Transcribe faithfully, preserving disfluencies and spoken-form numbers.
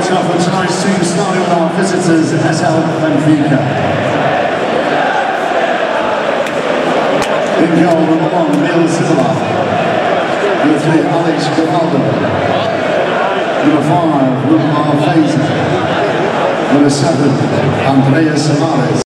up for tonight's team, starting with our visitors, S L Benfica. In goal, number one, Emil Silva. Number three, Alex Grimaldo. Number five, Wilmar Fazer. Number seven, Andreas Samares.